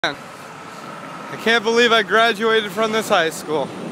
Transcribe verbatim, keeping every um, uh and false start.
I can't believe I graduated from this high school.